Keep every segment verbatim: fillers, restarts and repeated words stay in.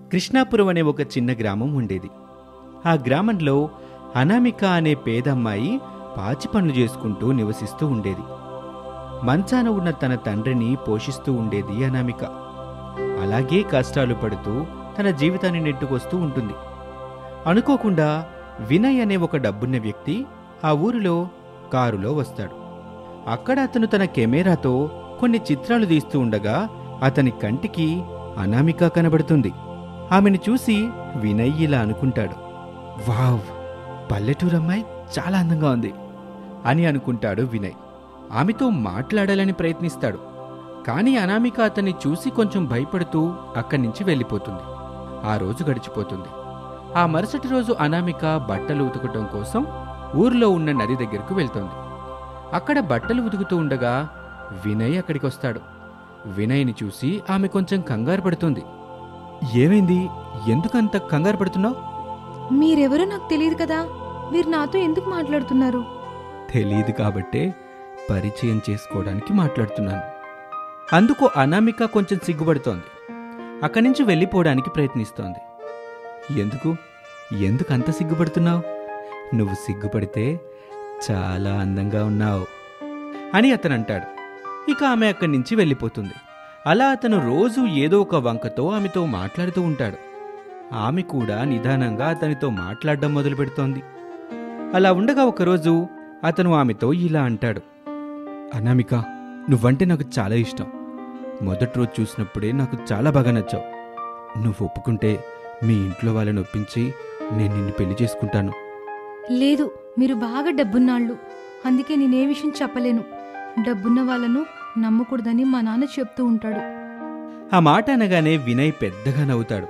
కృష్ణాపురం అనే ఒక చిన్న గ్రామం ఉండేది. ఆ గ్రామంలో అనామిక అనే పేదమ్మాయి పాచి పనులు చేసుకుంటూ నివసిస్తూ ఉండేది. మంచాన ఉన్న తన తండ్రిని పోషిస్తూ ఉండేది అనామిక. అలాగే కష్టాలు పడుతూ తన జీవితాన్ని నెట్టుకొస్తూ ఉంటుంది. అనుకోకుండా వినయ్ అనే ఒక డబ్బున్న వ్యక్తి ఆ ఊరిలో కారులో వస్తాడు. అక్కడ అతను తన కెమెరాతో కొన్ని చిత్రాలు తీస్తూ ఉండగా అతని కంటికి అనామిక కనబడుతుంది. ఆమెను చూసి వినయ్ ఇలా అనుకుంటాడు, వావ్, పల్లెటూరమ్మాయి చాలా అందంగా ఉంది అని అనుకుంటాడు వినయ్. ఆమెతో మాట్లాడాలని ప్రయత్నిస్తాడు. కానీ అనామిక అతన్ని చూసి కొంచెం భయపడుతూ అక్కడి నుంచి వెళ్ళిపోతుంది. ఆ రోజు గడిచిపోతుంది. ఆ మరుసటి రోజు అనామిక బట్టలు ఉతకటం కోసం ఊర్లో ఉన్న నది దగ్గరకు వెళ్తోంది. అక్కడ బట్టలు ఉతుకుతూ ఉండగా వినయ్ అక్కడికి వస్తాడు. వినయ్ని చూసి ఆమె కొంచెం కంగారు పడుతుంది. ఏమైంది? ఎందుకంత కంగారు పడుతున్నావు? మీరెవరో నాకు తెలియదు కదా, మీరు నాతో ఎందుకు మాట్లాడుతున్నారు? తెలీదు కాబట్టే పరిచయం చేసుకోవడానికి మాట్లాడుతున్నాను. అందుకు అనామిక కొంచెం సిగ్గుపడుతోంది. అక్కడి నుంచి వెళ్ళిపోవడానికి ప్రయత్నిస్తోంది. ఎందుకు ఎందుకు అంత సిగ్గుపడుతున్నావు? నువ్వు సిగ్గుపడితే చాలా అందంగా ఉన్నావు అని అతను అంటాడు. ఇక ఆమె అక్కడి నుంచి వెళ్ళిపోతుంది. అలా అతను రోజు ఏదో ఒక వంకతో ఆమెతో మాట్లాడుతూ ఉంటాడు. ఆమె కూడా నిదానంగా అతనితో మాట్లాడడం మొదలు పెడుతోంది. అలా ఉండగా ఒకరోజు అతను ఆమెతో ఇలా అంటాడు, అనామిక, నువ్వంటే నాకు చాలా ఇష్టం. మొదటి రోజు చూసినప్పుడే నాకు చాలా బాగా నచ్చావు. నువ్వు ఒప్పుకుంటే మీ ఇంట్లో వాళ్ళని ఒప్పించి నేను నిన్ను పెళ్లి చేసుకుంటాను. లేదు, మీరు బాగా డబ్బున్నాళ్ళు, అందుకే నేనే విషయం చెప్పలేను. డబ్బున్న వాళ్ళను నమ్మకూడదని మా నాన్న చెప్తూ ఉంటాడు. ఆ మాట అనగానే వినయ్ పెద్దగా నవ్వుతాడు.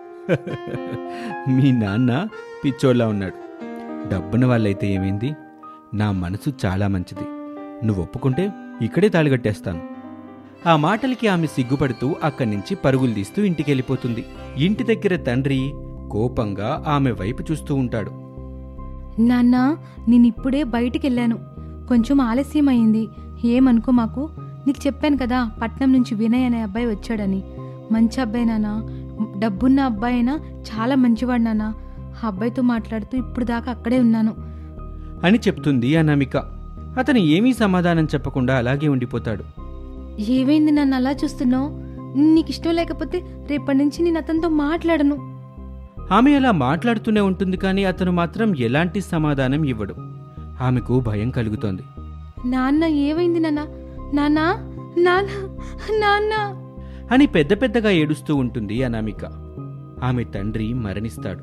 మీ నాన్న పిచ్చోళ్ళ ఉన్నాడు. డబ్బున్న వాళ్ళైతే ఏమైంది? నా మనసు చాలా మంచిది. నువ్వు ఒప్పుకుంటే ఇక్కడే తాళిగట్టేస్తాను. ఆ మాటలకి ఆమె సిగ్గుపడుతూ అక్కడి నుంచి పరుగులు తీస్తూ ఇంటికెళ్ళిపోతుంది. ఇంటి దగ్గర తండ్రి కోపంగా ఆమె వైపు చూస్తూ ఉంటాడు. నాన్నా, నేనిప్పుడే బయటికెళ్ళాను, కొంచెం ఆలస్యం అయింది, ఏమనుకో మాకు. నీకు చెప్పాను కదా, పట్నం నుంచి వినయ్ అనే అబ్బాయి వచ్చాడని. మంచి అబ్బాయి నాన్న, డబ్బున్న అబ్బాయి అయినా చాలా మంచివాడు నాన్న. ఆ అబ్బాయితో మాట్లాడుతూ ఇప్పుడు దాకా అక్కడే ఉన్నాను అని చెప్తుంది అనామిక. అతను ఏమీ సమాధానం చెప్పకుండా అలాగే ఉండిపోతాడు. ఏమైంది నన్ను అలా చూస్తున్నావు? నీకు ఇష్టం లేకపోతే రేపటి నుంచి నేను అతనితో మాట్లాడను. ఆమె అలా మాట్లాడుతూనే ఉంటుంది. కానీ అతను మాత్రం ఎలాంటి సమాధానం ఇవ్వడు. ఆమెకు భయం కలుగుతోంది. నాన్న, ఏమైంది నాన్న? నాన్న, నాన్న, నాన్న అని పెద్ద పెద్దగా ఏడుస్తూ ఉంటుంది అనామిక. ఆమె తండ్రి మరణిస్తాడు.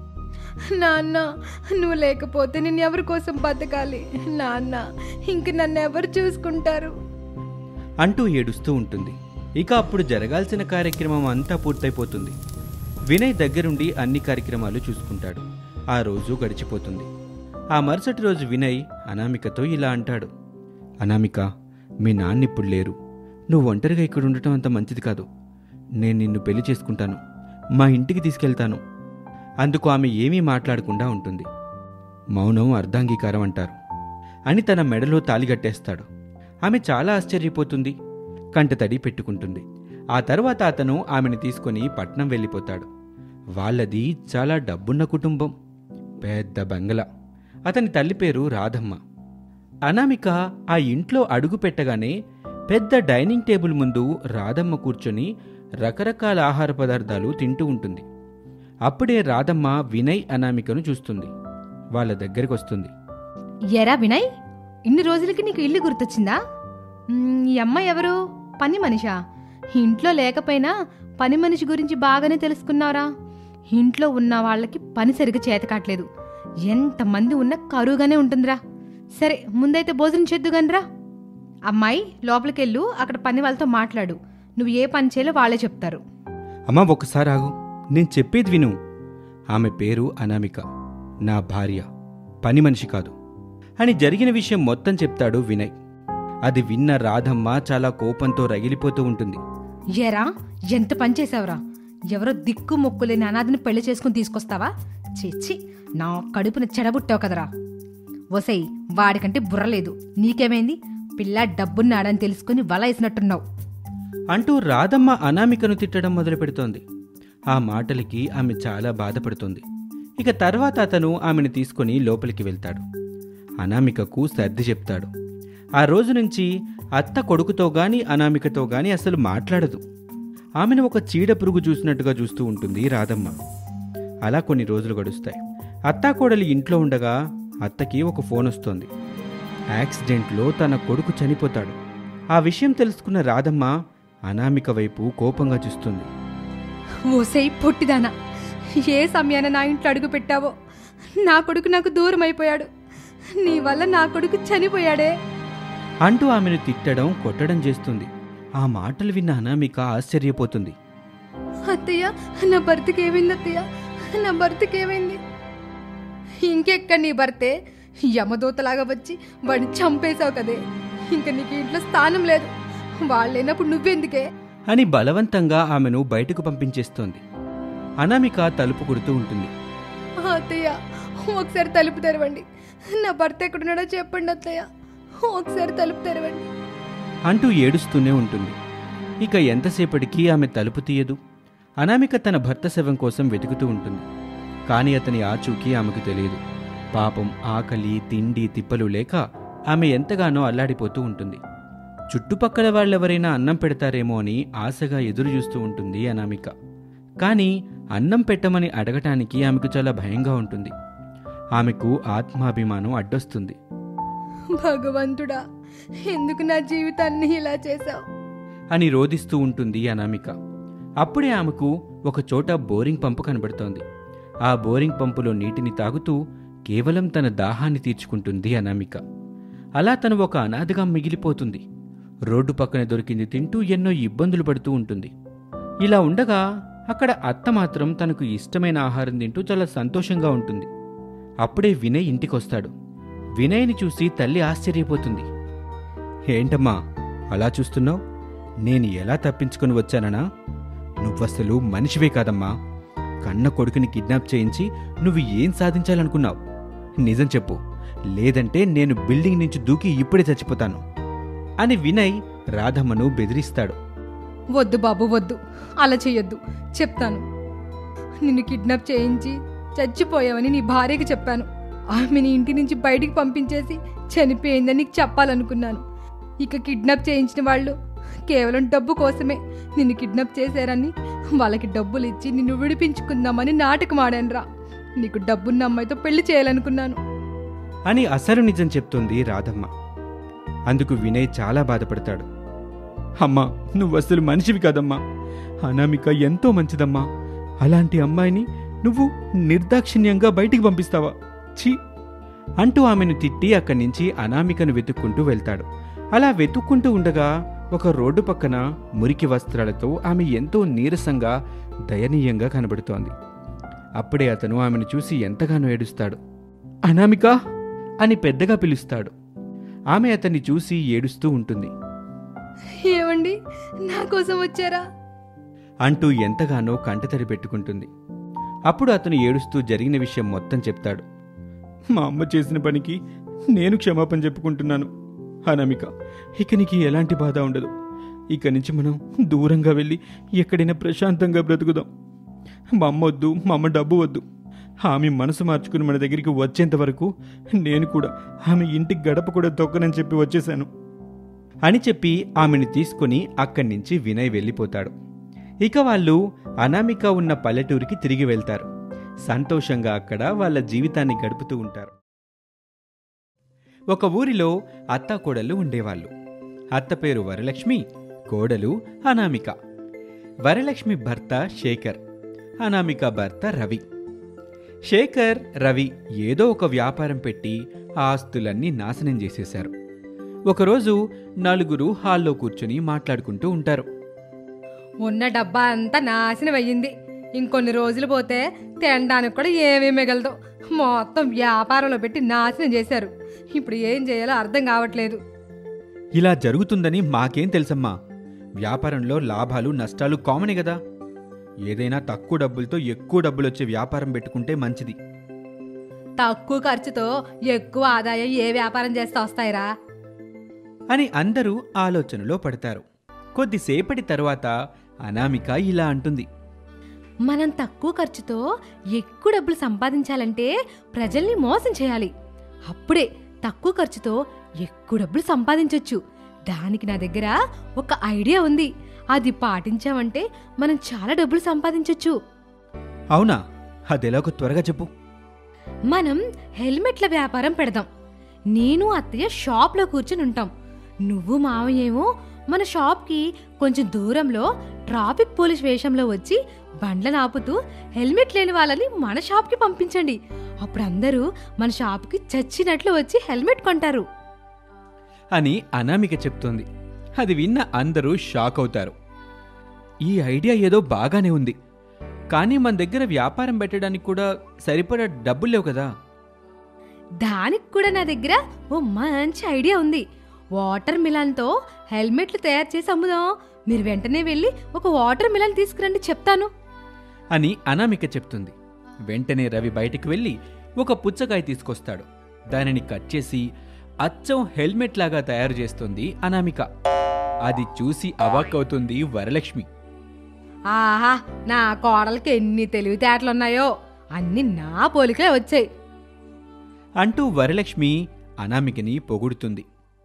నాన్న, నువ్వు లేకపోతే నేను ఎవరి కోసం బతకాలి? నాన్న, ఇంక నన్ను ఎవరు చూసుకుంటారు అంటూ ఏడుస్తూ ఉంటుంది. ఇక అప్పుడు జరగాల్సిన కార్యక్రమం అంతా పూర్తయిపోతుంది. వినయ్ దగ్గరుండి అన్ని కార్యక్రమాలు చూసుకుంటాడు. ఆ రోజు గడిచిపోతుంది. ఆ మరుసటి రోజు వినయ్ అనామికతో ఇలా అంటాడు, అనామిక, మీ నాన్న ఇప్పుడు లేరు. నువ్వు ఒంటరిగా ఇక్కడ ఉండటం అంత మంచిది కాదు. నేను నిన్ను పెళ్లి చేసుకుంటాను, మా ఇంటికి తీసుకెళ్తాను. అందుకు ఆమె ఏమీ మాట్లాడకుండా ఉంటుంది. మౌనం అర్ధాంగీకారం అంటారు అని తన మెడలో తాళిగట్టేస్తాడు. ఆమె చాలా ఆశ్చర్యపోతుంది, కంటతడి పెట్టుకుంటుంది. ఆ తర్వాత అతను ఆమెను తీసుకుని పట్నం వెళ్ళిపోతాడు. వాళ్ళది చాలా డబ్బున్న కుటుంబం, పెద్ద బంగళా. అతని తల్లి పేరు రాధమ్మ. అనామిక ఆ ఇంట్లో అడుగు పెట్టగానే పెద్ద డైనింగ్ టేబుల్ ముందు రాధమ్మ కూర్చొని రకరకాల ఆహార పదార్థాలు తింటూ ఉంటుంది. అప్పుడే రాధమ్మ వినయ్ అనామికను చూస్తుంది. వాళ్ళ దగ్గరికి వస్తుంది. ఎరా వినయ్, ఇన్ని రోజులకి నీకు ఇల్లు గుర్తొచ్చిందా? ఈ అమ్మాయి ఎవరు? పని మనిషా? ఇంట్లో లేకపోయినా పని మనిషి గురించి బాగానే తెలుసుకున్నారా? ఇంట్లో ఉన్న వాళ్ళకి పని సరిగా చేతకాట్లేదు. ఎంతమంది ఉన్నా కరువుగానే ఉంటుందిరా. సరే, ముందైతే భోజనం చేద్దుగానిరా. అమ్మాయి, లోపలికెళ్ళు, అక్కడ పని వాళ్ళతో మాట్లాడు. నువ్వు ఏ పని చేయాలో వాళ్ళే చెప్తారు. అమ్మా, ఒకసారి ఆగు, నేను చెప్పేది విను. ఆమె పేరు అనామిక, నా భార్య, పని మనిషి కాదు అని జరిగిన విషయం మొత్తం చెప్తాడు వినయ్. అది విన్న రాధమ్మ చాలా కోపంతో రగిలిపోతూ ఉంటుంది. ఏరా, ఎంత పని చేసావురా? ఎవరో దిక్కు మొక్కులేని అనాథని పెళ్లి చేసుకుని తీసుకొస్తావా? చిచ్చి, నా కడుపున చెడబుట్టావు కదరా. వసై, వాడికంటే బుర్రలేదు. నీకేమైంది? పిల్ల డబ్బున్నాడని తెలుసుకుని వల వేసినట్టున్నావు అంటూ రాధమ్మ అనామికను తిట్టడం మొదలు పెడుతోంది. ఆ మాటలకి ఆమె చాలా బాధపడుతుంది. ఇక తర్వాత అతను ఆమెను తీసుకొని లోపలికి వెళ్తాడు. అనామికకు సర్ది చెప్తాడు. ఆ రోజు నుంచి అత్త కొడుకుతో గాని అనామికతో గాని అసలు మాట్లాడదు. ఆమెను ఒక చీడ పురుగు చూసినట్టుగా చూస్తూ ఉంటుంది రాధమ్మ. అలా కొన్ని రోజులు గడుస్తాయి. అత్తాకోడలి ఇంట్లో ఉండగా అత్తకి ఒక ఫోన్ వస్తుంది. యాక్సిడెంట్లో తన కొడుకు చనిపోతాడు. ఆ విషయం తెలుసుకున్న రాధమ్మ అనామిక వైపు కోపంగా చూస్తుంది. ఓసై పొట్టిదానా, ఏ సమయాన నా ఇంట్లో అడుగు పెట్టావో? నా కొడుకు నాకు దూరం అయిపోయాడు. నీ వల్ల నా కొడుకు చనిపోయాడే అంటూ ఆమెను తిట్టడం కొట్టడం చేస్తుంది. ఆ మాటలు విన్న అనామిక ఆశ్చర్యపోతుంది. అత్తయ్య, నా భర్తకి ఏమైంది అత్తయ్య? నా భర్తకి ఏమైంది? ఇంకెక్కడ నీ భర్తే? యమదూతలాగా వచ్చి వాడిని చంపేశావు కదే. ఇంక నీకు ఇంట్లో స్థానం లేదు. వాళ్ళేనప్పుడు నువ్వెందుకే అని బలవంతంగా ఆమెను బయటకు పంపించేస్తోంది. అనామిక తలుపు కొడుతూ ఉంటుంది. అత్తయ్య, ఒకసారి తలుపు తెరవండి. నా భర్త ఎక్కడున్నాడో చెప్పండి అత్తయ్య. ఒకసారి తలుపు తెరవండి అంటూ ఏడుస్తూనే ఉంటుంది. ఇక ఎంతసేపటికి ఆమె తలుపు తీయదు. అనామిక తన భర్త శవం కోసం వెతుకుతూ ఉంటుంది. కానీ అతని ఆచూకీ ఆమెకు తెలియదు. పాపం ఆకలి తిండి తిప్పలు లేక ఆమె ఎంతగానో అల్లాడిపోతూ ఉంటుంది. చుట్టుపక్కల వాళ్ళెవరైనా అన్నం పెడతారేమో అని ఆశగా ఎదురు చూస్తూ ఉంటుంది అనామిక. కానీ అన్నం పెట్టమని అడగటానికి ఆమెకు చాలా భయంగా ఉంటుంది. ఆమెకు ఆత్మాభిమానం అడ్డొస్తుంది. భగవంతుడా, ఎందుకు నా జీవితాన్ని ఇలా చేశావు అని రోదిస్తూ ఉంటుంది అనామిక. అప్పుడే ఆమెకు ఒక చోట బోరింగ్ పంపు కనబడుతోంది. ఆ బోరింగ్ పంపులో నీటిని తాగుతూ కేవలం తన దాహాన్ని తీర్చుకుంటుంది అనామిక. అలా తను ఒక అనాథగా మిగిలిపోతుంది. రోడ్డు పక్కన దొరికింది తింటూ ఎన్నో ఇబ్బందులు పడుతూ ఉంటుంది. ఇలా ఉండగా అక్కడ అత్త మాత్రం తనకు ఇష్టమైన ఆహారం తింటూ చాలా సంతోషంగా ఉంటుంది. అప్పుడే వినయ్ ఇంటికొస్తాడు. వినయ్ని చూసి తల్లి ఆశ్చర్యపోతుంది. ఏంటమ్మా అలా చూస్తున్నావు? నేను ఎలా తప్పించుకొని వచ్చాననా? నువ్వసలు మనిషివే కాదమ్మా. కన్న కొడుకుని కిడ్నాప్ చేయించి నువ్వు ఏం సాధించాలనుకున్నావు? నిజం చెప్పు, లేదంటే నేను బిల్డింగ్ నుంచి దూకి ఇప్పుడే చచ్చిపోతాను అని వినయ్ రాధమ్మను బెదిరిస్తాడు. వద్దు బాబు, వద్దు, అలా చెయ్యొద్దు. చెప్తాను. నిన్ను కిడ్నాప్ చేయించి చచ్చిపోయావని నీ భార్యకి చెప్పాను. ఆమెని ఇంటి నుంచి బయటికి పంపించేసి చనిపోయిందని నీకు చెప్పాలనుకున్నాను. ఇక కిడ్నాప్ చేయించిన వాళ్ళు కేవలం డబ్బు కోసమే నిన్ను కిడ్నాప్ చేశారని వాళ్ళకి డబ్బులు ఇచ్చి నిన్ను విడిపించుకుందామని నాటకం ఆడానురా. నీకు డబ్బున్న అమ్మాయితో పెళ్లి చేయాలనుకున్నాను అని అసలు నిజం చెప్తుంది రాధమ్మ. అందుకు వినయ్ చాలా బాధపడతాడు. అమ్మా, నువ్వసలు మనిషివి కాదమ్మా. అనామిక ఎంతో మంచిదమ్మా. అలాంటి అమ్మాయిని నువ్వు నిర్దాక్షిణ్యంగా బయటికి పంపిస్తావా? ఛీ అంటూ ఆమెను తిట్టి అక్కడి నుంచి అనామికను వెతుక్కుంటూ వెళ్తాడు. అలా వెతుక్కుంటూ ఉండగా ఒక రోడ్డు పక్కన మురికి వస్త్రాలతో ఆమె ఎంతో నీరసంగా దయనీయంగా కనబడుతోంది. అప్పుడే అతను ఆమెను చూసి ఎంతగానో ఏడుస్తాడు. అనామిక అని పెద్దగా పిలుస్తాడు. ఆమె అతన్ని చూసి ఏడుస్తూ ఉంటుంది. ఏమండి, నా కోసం వచ్చారా అంటూ ఎంతగానో కంటతడి పెట్టుకుంటుంది. అప్పుడు అతను ఏడుస్తూ జరిగిన విషయం మొత్తం చెప్తాడు. మా అమ్మ చేసిన పనికి నేను క్షమాపణ చెప్పుకుంటున్నాను అనామిక. ఇక నీకు ఎలాంటి బాధ ఉండదు. ఇక నుంచి మనం దూరంగా వెళ్ళి ఎక్కడైనా ప్రశాంతంగా బ్రతుకుదాం. మా అమ్మ వద్దు, మా అమ్మ డబ్బు వద్దు. ఆమె మనసు మార్చుకుని మన దగ్గరికి వచ్చేంత వరకు నేను కూడా ఆమె ఇంటికి గడప కూడా తొక్కనని చెప్పి వచ్చేశాను అని చెప్పి ఆమెను తీసుకుని అక్కడి నుంచి వినయ్ వెళ్ళిపోతాడు. ఇక వాళ్ళు అనామిక ఉన్న పల్లెటూరికి తిరిగి వెళ్తారు. సంతోషంగా అక్కడ వాళ్ళ జీవితాన్ని గడుపుతూ ఉంటారు. ఒక ఊరిలో అత్త కోడళ్ళు ఉండేవాళ్ళు. అత్త పేరు వరలక్ష్మి, కోడలు అనామిక. వరలక్ష్మి భర్త శేఖర్, అనామిక భర్త రవి. శేఖర్, రవి ఏదో ఒక వ్యాపారం పెట్టి ఆ ఆస్తులన్నీ నాశనం చేసేశారు. ఒకరోజు నలుగురు హాల్లో కూర్చుని మాట్లాడుకుంటూ ఉంటారు. ఉన్న డబ్బా అంతా నాశనం అయ్యింది. ఇంకొన్ని రోజులు పోతే తినడానికి కూడా ఏమీ మిగలదు. మొత్తం వ్యాపారంలో పెట్టి నాశనం చేశారు. ఇప్పుడు ఏం చేయాలో అర్థం కావట్లేదు. ఇలా జరుగుతుందని మాకేం తెలుసమ్మా. వ్యాపారంలో లాభాలు నష్టాలు కామనే కదా. ఏదైనా తక్కువ డబ్బులతో ఎక్కువ డబ్బులు వచ్చే వ్యాపారం పెట్టుకుంటే మంచిది. తక్కువ ఖర్చుతో ఎక్కువ ఆదాయం ఏ వ్యాపారం చేస్తే వస్తాయిరా అని అందరూ ఆలోచనలో పడతారు. కొద్దిసేపటి తరువాత అనామిక ఇలా అంటుంది. మనం తక్కువ ఖర్చుతో ఎక్కువ డబ్బులు సంపాదించాలంటే ప్రజల్ని మోసం చేయాలి. అప్పుడే తక్కువ ఖర్చుతో ఎక్కువ డబ్బులు సంపాదించొచ్చు. దానికి నా దగ్గర ఒక ఐడియా ఉంది. అది పాటించామంటే మనం చాలా డబ్బులు సంపాదించొచ్చు. అవునా? అదెలాగో త్వరగా చెప్పు. మనం హెల్మెట్ల వ్యాపారం పెడదాం. నేను అత్తయ్య షాప్లో కూర్చుని ఉంటాం. నువ్వు మావయ్యేమో మన షాప్కి కొంచెం దూరంలో ట్రాఫిక్ పోలీస్ వేషంలో వచ్చి బండ్లను ఆపుతూ హెల్మెట్ లేని వాళ్ళని మన షాప్కి పంపించండి. అప్పుడు అందరూ మన షాప్కి చచ్చినట్లు వచ్చి హెల్మెట్ కొంటారు అని అనామిక చెప్తోంది. అది విన్న అందరూ షాక్ అవుతారు. ఈ ఐడియా ఏదో బాగానే ఉంది, కానీ మన దగ్గర వ్యాపారం పెట్టడానికి కూడా సరిపడా డబ్బులు లేవు కదా. దానికి కూడా నా దగ్గర ఓ మంచి ఐడియా ఉంది. వాటర్ మిలన్తో హెల్మెట్లు తయారు చేసి అమ్ముదాం. మీరు వెంటనే వెళ్ళి ఒక వాటర్ మిలన్ తీసుకురండి, చెప్తాను అని అనామిక చెప్తుంది. వెంటనే రవి బయటికి వెళ్ళి ఒక పుచ్చకాయ తీసుకొస్తాడు. దానిని కట్ చేసి అచ్చం హెల్మెట్ లాగా తయారు చేస్తుంది అనామిక. అది చూసి అవాక్కవుతుంది వరలక్ష్మి. ఆహా, నా కోడలికి ఎన్ని తెలివితేటలున్నాయో, అన్ని నా పోలికలే వచ్చాయి అంటూ వరలక్ష్మి అనామికని పొగుడుతుంది.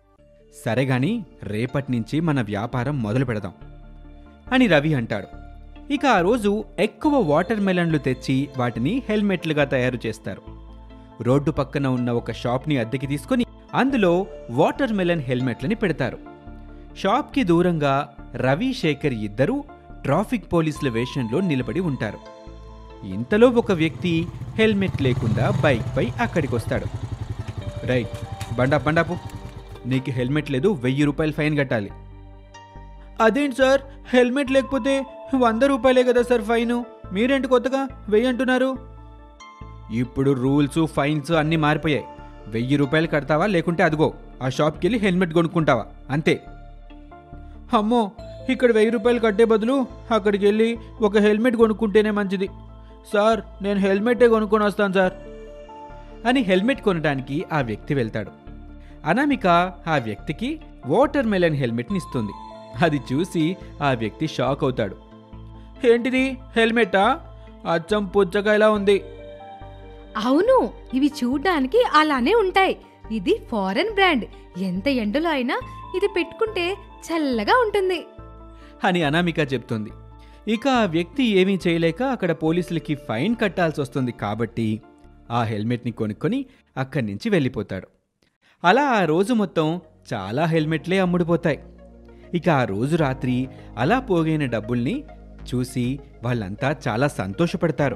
సరేగాని రేపట్నుంచి మన వ్యాపారం మొదలు పెడదాం అని రవి అంటాడు. ఇక ఆ రోజు ఎక్కువ వాటర్ మెలన్లు తెచ్చి వాటిని హెల్మెట్లుగా తయారు చేస్తారు. రోడ్డు పక్కన ఉన్న ఒక షాప్ని అద్దెకి తీసుకుని అందులో వాటర్ మెలన్ హెల్మెట్లని పెడతారు. షాప్కి దూరంగా రవి, శేఖర్ ఇద్దరూ ట్రాఫిక్ పోలీసుల వేషంలో నిలబడి ఉంటారు. ఇంతలో ఒక వ్యక్తి హెల్మెట్ లేకుండా బైక్పై అక్కడికొస్తాడు. రైట్, బండా బండాపు, నీకు హెల్మెట్ లేదు, వెయ్యి రూపాయలు ఫైన్ కట్టాలి. అదేంటి సార్, హెల్మెట్ లేకపోతే వంద రూపాయలే కదా సార్ ఫైను, మీరేంటి కొత్తగా వెయ్యి అంటున్నారు? ఇప్పుడు రూల్స్, ఫైన్స్ అన్నీ మారిపోయాయి. వెయ్యి రూపాయలు కడతావా, లేకుంటే అదిగో ఆ షాప్కి వెళ్ళి హెల్మెట్ కొనుక్కుంటావా, అంతే. అమ్మో, ఇక్కడ వెయ్యి రూపాయలు కట్టే బదులు అక్కడికి వెళ్ళి ఒక హెల్మెట్ కొనుక్కుంటేనే మంచిది సార్, నేను హెల్మెటే కొనుక్కొని వస్తాను సార్ అని హెల్మెట్ కొనడానికి ఆ వ్యక్తి వెళ్తాడు. అనామిక ఆ వ్యక్తికి వాటర్ మెలన్ హెల్మెట్ని ఇస్తుంది. అది చూసి ఆ వ్యక్తి షాక్ అవుతాడు. ఏంటిది, హెల్మెటా? అచ్చం పుచ్చకాయలా ఉంది. అవును, ఇవి చూడ్డానికి అలానే ఉంటాయి. ఇది ఫారెన్ బ్రాండ్. ఎంత ఎండలో అయినా ఇది పెట్టుకుంటే చల్లగా ఉంటుంది అని అనామిక చెప్తుంది. ఇక ఆ వ్యక్తి ఏమీ చేయలేక అక్కడ పోలీసులకి ఫైన్ కట్టాల్సి వస్తుంది కాబట్టి ఆ హెల్మెట్ని కొనుక్కొని అక్కడి నుంచి వెళ్ళిపోతాడు. అలా ఆ రోజు మొత్తం చాలా హెల్మెట్లే అమ్ముడుపోతాయి. ఇక ఆ రోజు రాత్రి అలా పోగైన డబ్బుల్ని చూసి వాళ్ళంతా చాలా సంతోషపడతారు.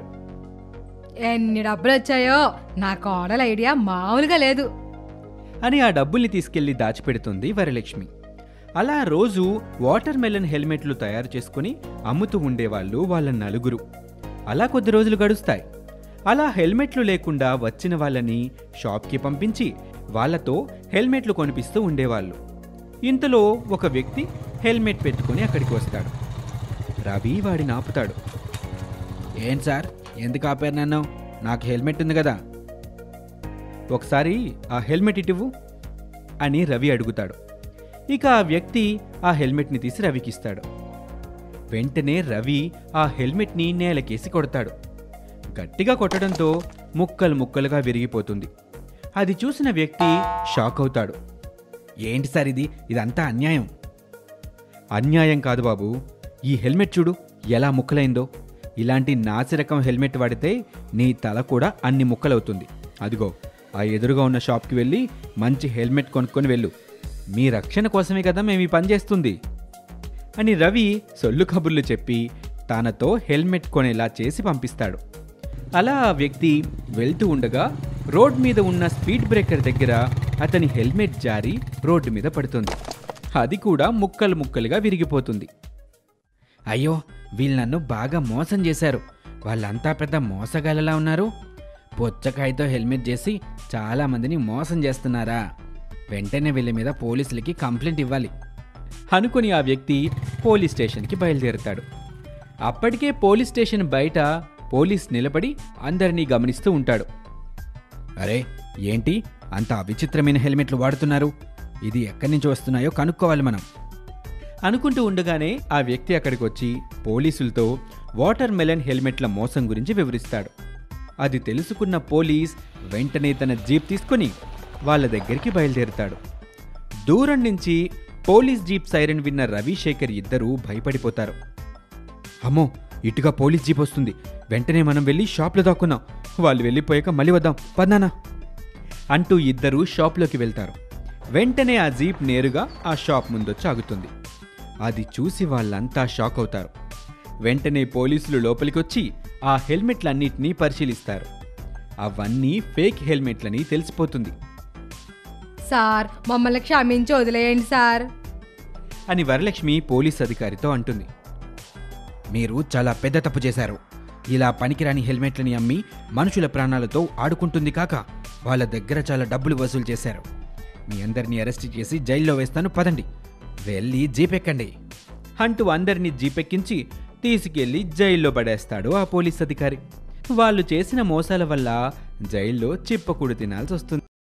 ఎన్ని డబ్బులు వచ్చాయో, నా కోడల ఐడియా మామూలుగా లేదు అని ఆ డబ్బుల్ని తీసుకెళ్లి దాచిపెడుతుంది వరలక్ష్మి. అలా రోజు వాటర్ మెలన్ హెల్మెట్లు తయారు చేసుకుని అమ్ముతూ ఉండేవాళ్ళు వాళ్ళ నలుగురు. అలా కొద్ది రోజులు గడుస్తాయి. అలా హెల్మెట్లు లేకుండా వచ్చిన వాళ్ళని షాప్కి పంపించి వాళ్లతో హెల్మెట్లు కొనిపిస్తూ ఉండేవాళ్ళు. ఇంతలో ఒక వ్యక్తి హెల్మెట్ పెట్టుకుని అక్కడికి వస్తాడు. రవి వాడిని ఆపుతాడు. ఏం సార్, ఎందుకు ఆపారు నన్ను? నాకు హెల్మెట్ ఉంది కదా. ఒకసారి ఆ హెల్మెట్ ఇటివ్వు అని రవి అడుగుతాడు. ఇక ఆ వ్యక్తి ఆ హెల్మెట్ని తీసి రవికిస్తాడు. వెంటనే రవి ఆ హెల్మెట్ని నేలకేసి కొడతాడు. గట్టిగా కొట్టడంతో ముక్కలు ముక్కలుగా విరిగిపోతుంది. అది చూసిన వ్యక్తి షాక్ అవుతాడు. ఏంటి సార్ ఇది, ఇదంతా అన్యాయం. అన్యాయం కాదు బాబు, ఈ హెల్మెట్ చూడు ఎలా ముక్కలైందో. ఇలాంటి నాసిరకం హెల్మెట్ వాడితే నీ తల కూడా అన్ని ముక్కలవుతుంది. అదిగో ఆ ఎదురుగా ఉన్న షాప్కి వెళ్ళి మంచి హెల్మెట్ కొనుక్కొని వెళ్ళు. మీ రక్షణ కోసమే కదా మేము ఈ పని చేస్తుంది అని రవి సొల్లు కబుర్లు చెప్పి తనతో హెల్మెట్ కొనేలా చేసి పంపిస్తాడు. అలా ఆ వ్యక్తి వెళ్తూ ఉండగా రోడ్ మీద ఉన్న స్పీడ్ బ్రేకర్ దగ్గర అతని హెల్మెట్ జారి రోడ్డు మీద పడుతుంది. అది కూడా ముక్కలు ముక్కలుగా విరిగిపోతుంది. అయ్యో, వీళ్ళు నన్ను బాగా మోసం చేశారు. వాళ్ళంతా పెద్ద మోసగాళ్ళలా ఉన్నారు. పుచ్చకాయతో హెల్మెట్ చేసి చాలామందిని మోసం చేస్తున్నారా? వెంటనే వీళ్ళ మీద పోలీసులకి కంప్లైంట్ ఇవ్వాలి అనుకుని ఆ వ్యక్తి పోలీస్ స్టేషన్కి బయలుదేరుతాడు. అప్పటికే పోలీస్ స్టేషన్ బయట పోలీస్ నిలబడి అందరినీ గమనిస్తూ ఉంటాడు. అరే ఏంటి అంత విచిత్రమైన హెల్మెట్లు వాడుతున్నారు? ఇది ఎక్కడి నుంచి వస్తున్నాయో కనుక్కోవాలి మనం అనుకుంటూ ఉండగానే ఆ వ్యక్తి అక్కడికి వచ్చి పోలీసులతో వాటర్ మెలన్ హెల్మెట్ల మోసం గురించి వివరిస్తాడు. అది తెలుసుకున్న పోలీస్ వెంటనే తన జీప్ తీసుకుని వాళ్ళ దగ్గరికి బయలుదేరుతాడు. దూరం నుంచి పోలీస్ జీప్ సైరన్ విన్న రవిశేఖర్ ఇద్దరూ భయపడిపోతారు. అమ్మో, ఇటుగా పోలీస్ జీప్ వస్తుంది, వెంటనే మనం వెళ్ళి షాప్లో దాక్కున్నాం, వాళ్ళు వెళ్ళిపోయాక మళ్ళీ వద్దాం పద్నానా అంటూ ఇద్దరూ షాప్లోకి వెళ్తారు. వెంటనే ఆ జీప్ నేరుగా ఆ షాప్ ముందొచ్చి ఆగుతుంది. అది చూసి వాళ్ళంతా షాక్ అవుతారు. వెంటనే పోలీసులు లోపలికొచ్చి ఆ హెల్మెట్లన్నిటినీ పరిశీలిస్తారు. అవన్నీ ఫేక్ హెల్మెట్లని తెలిసిపోతుంది సార్, మమ్మల్ని క్షమించి వదిలేయండి సార్ అని వరలక్ష్మి పోలీస్ అధికారితో అంటుంది. మీరు చాలా పెద్ద తప్పు చేశారు. ఇలా పనికిరాని హెల్మెట్లని అమ్మి మనుషుల ప్రాణాలతో ఆడుకుంటుంది కాక వాళ్ళ దగ్గర చాలా డబ్బులు వసూలు చేశారు. మీ అందరినీ అరెస్ట్ చేసి జైల్లో వేస్తాను, పదండి, వెళ్ళి జీపెక్కండి అంటూ అందరినీ జీపెక్కించి తీసుకెళ్లి జైల్లో పడేస్తాడు ఆ పోలీస్ అధికారి. వాళ్ళు చేసిన మోసాల వల్ల జైల్లో చిప్పకూడు తినాల్సి వస్తుంది.